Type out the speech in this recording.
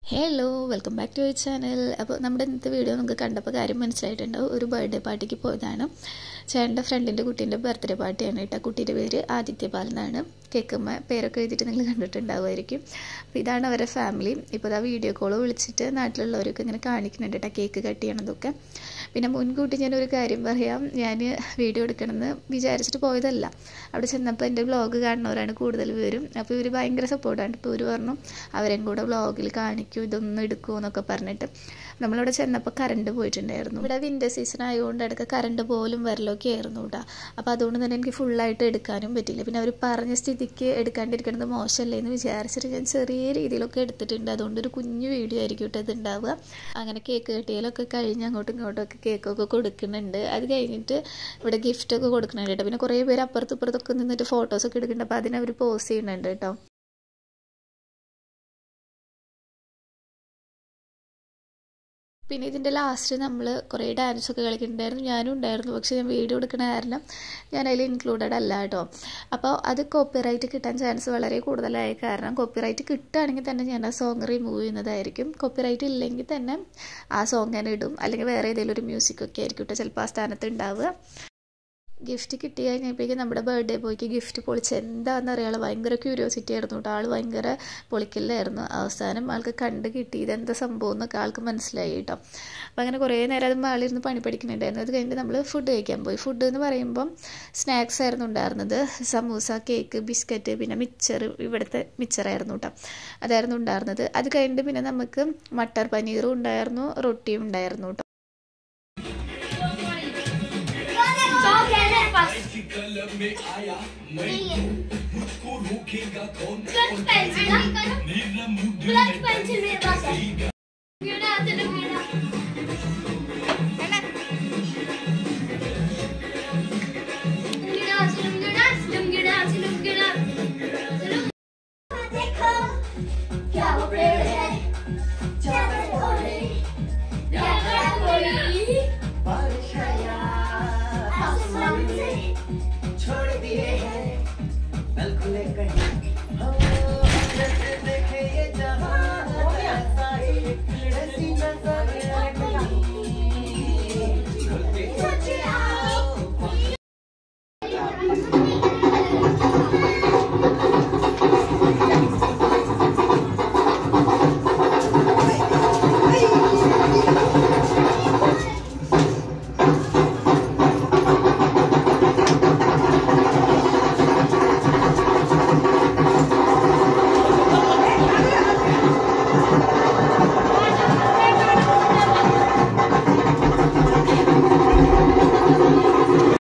Hello welcome back to channel. അപ്പോൾ നമ്മുടെ ഇന്നത്തെ വീഡിയോ നമുക്ക് കണ്ടപ്പോൾ കാര്യം മനസ്സിലായിട്ടുണ്ടാവും. ഒരു ബർത്ത്ഡേ പാർട്ടിക്ക് പോയതാണ്. ചേട്ടൻ്റെ ഫ്രണ്ടിൻ്റെ കുട്ടീൻ്റെ ബർത്ത്ഡേ പാർട്ടിയാണ് കേട്ടോ. കുട്ടീൻ്റെ പേര് ആദിത്യപാൽ എന്നാണ്. കേൾക്കുമ്പോൾ പേരൊക്കെ എഴുതിയിട്ട് നിങ്ങൾ കണ്ടിട്ടുണ്ടാവുമായിരിക്കും. അപ്പോൾ ഇതാണ് അവരുടെ ഫാമിലി. ഇപ്പോൾ ആ വീഡിയോ കോൾ വിളിച്ചിട്ട് നാട്ടിലുള്ളവരൊക്കെ ഇങ്ങനെ കാണിക്കുന്നുണ്ട് കേട്ടോ, കേക്ക് കട്ട് ചെയ്യണതൊക്കെ. പിന്നെ മുൻകൂട്ടി ഞാനൊരു കാര്യം പറയാം, ഞാൻ വീഡിയോ എടുക്കണമെന്ന് വിചാരിച്ചിട്ട് പോയതല്ല. അവിടെ ചെന്നപ്പോൾ എൻ്റെ വ്ളോഗ് കാണുന്നവരാണ് കൂടുതൽ പേരും. അപ്പോൾ ഇവർ ഭയങ്കര സപ്പോർട്ടാണ്. ഇപ്പോൾ ഇവർ പറഞ്ഞു അവരെയും കൂടെ വ്ളോഗിൽ കാണിക്കൂ, ഇതൊന്നും എടുക്കുമോ എന്നൊക്കെ പറഞ്ഞിട്ട്. നമ്മളിവിടെ ചെന്നപ്പോൾ കറണ്ട് പോയിട്ടുണ്ടായിരുന്നു. ഇവിടെ വിൻ്റർ സീസൺ ആയതുകൊണ്ട് ഇടയ്ക്ക് കറണ്ട് പോലും വരലൊക്കെ ആയിരുന്നു കേട്ടോ. അപ്പോൾ അതുകൊണ്ട് തന്നെ എനിക്ക് ഫുള്ളായിട്ട് എടുക്കാനും പറ്റില്ല. പിന്നെ അവർ പറഞ്ഞ സ്ഥിതിക്ക് എടുക്കാണ്ടിരിക്കുന്നത് മോശമല്ലേ എന്ന് വിചാരിച്ചിട്ട് ഞാൻ ചെറിയ രീതിയിലൊക്കെ എടുത്തിട്ടുണ്ട്. അതുകൊണ്ട് ഒരു കുഞ്ഞു വീഡിയോ ആയിരിക്കും കേട്ടോ ഇത് ഉണ്ടാവുക. അങ്ങനെ കേക്ക് കെട്ടിയാലൊക്കെ കഴിഞ്ഞ് അങ്ങോട്ടും ഇങ്ങോട്ടൊക്കെ കേക്കൊക്കെ കൊടുക്കുന്നുണ്ട്. അത് കഴിഞ്ഞിട്ട് ഇവിടെ ഗിഫ്റ്റൊക്കെ കൊടുക്കുന്നുണ്ട് കേട്ടോ. പിന്നെ കുറേ പേര് അപ്പുറത്തും ഇപ്പുറത്തൊക്കെ നിന്നിട്ട് ഫോട്ടോസൊക്കെ എടുക്കുന്നുണ്ട്. അപ്പോൾ അതിനവർ പോസ്റ്റ് ചെയ്യുന്നുണ്ട് കേട്ടോ. പിന്നെ ഇതിൻ്റെ ലാസ്റ്റ് നമ്മൾ കുറേ ഡാൻസൊക്കെ കളിക്കുന്നുണ്ടായിരുന്നു. ഞാനും ഉണ്ടായിരുന്നു. പക്ഷേ ഞാൻ വീഡിയോ എടുക്കുന്ന കാരണം ഞാൻ അതിൽ ഇൻക്ലൂഡഡ് അല്ല കേട്ടോ. അപ്പോൾ അത് കോപ്പിറൈറ്റ് കിട്ടാൻ ചാൻസ് വളരെ കൂടുതലായ കാരണം കോപ്പിറൈറ്റ് കിട്ടുകയാണെങ്കിൽ തന്നെ ഞാൻ ആ സോങ് റിമൂവ് ചെയ്യുന്നതായിരിക്കും. കോപ്പിറൈറ്റ് ഇല്ലെങ്കിൽ തന്നെ ആ സോങ് ഞാൻ ഇടും. അല്ലെങ്കിൽ വേറെ ഏതെങ്കിലും ഒരു മ്യൂസിക്കൊക്കെ ആയിരിക്കും കേട്ടോ ചിലപ്പോൾ ആ സ്ഥാനത്ത് ഉണ്ടാവുക. ഗിഫ്റ്റ് കിട്ടി കഴിഞ്ഞപ്പോഴേക്കും നമ്മുടെ ബർത്ത്ഡേ ബോയ്ക്ക് ഗിഫ്റ്റ് പൊളിച്ച് എന്താണെന്ന് അറിയാമോ, ഭയങ്കര ക്യൂരിയോസിറ്റി ആയിരുന്നു കേട്ടോ. ആൾ ഭയങ്കര പൊളിക്കലായിരുന്നു. അവസാനം ആൾക്ക് കണ്ട് കിട്ടി ഇതെന്താ സംഭവം എന്നൊക്കെ ആൾക്ക് മനസ്സിലായി കേട്ടോ. അപ്പോൾ അങ്ങനെ കുറേ നേരം അത് ആളിരുന്ന് പണി പഠിക്കുന്നുണ്ടായിരുന്നു. അത് കഴിഞ്ഞിട്ട് നമ്മൾ ഫുഡ് കഴിക്കാൻ പോയി. ഫുഡ് എന്ന് പറയുമ്പം സ്നാക്സ് ആയിരുന്നു ഉണ്ടായിരുന്നത്. സമൂസ, കേക്ക്, ബിസ്ക്കറ്റ്, പിന്നെ മിച്ചർ, ഇവിടുത്തെ മിച്ചറായിരുന്നു കേട്ടോ, അതായിരുന്നു ഉണ്ടായിരുന്നത്. അത് കഴിഞ്ഞിട്ട് പിന്നെ നമുക്ക് മട്ടർ പനീറും ഉണ്ടായിരുന്നു, റൊട്ടിയും ഉണ്ടായിരുന്നു കേട്ടോ. में आया मुझको रोकेगा कौन? क्लच पेंसिल मेरे पास है। गिरा चलो गिरा गिरा देखो क्या वो पेड़ है, चादर ओढ़े बारिश आया आसमान से छोड़ दिए हैं नल खुले कहीं जैसे देखे ये जहां ऐसा एक ऐसी नजर सोचे आओ